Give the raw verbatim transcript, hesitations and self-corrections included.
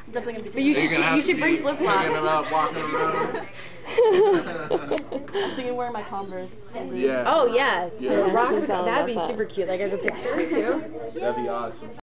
Definitely gonna be. But you should You're gonna you have should to bring be flip flops. thinking about walking around. I'm thinking wearing my Converse. Yeah. Oh yeah, Yeah. rock She's with, all that'd about be that. super cute. Like as a picture too. That'd be awesome.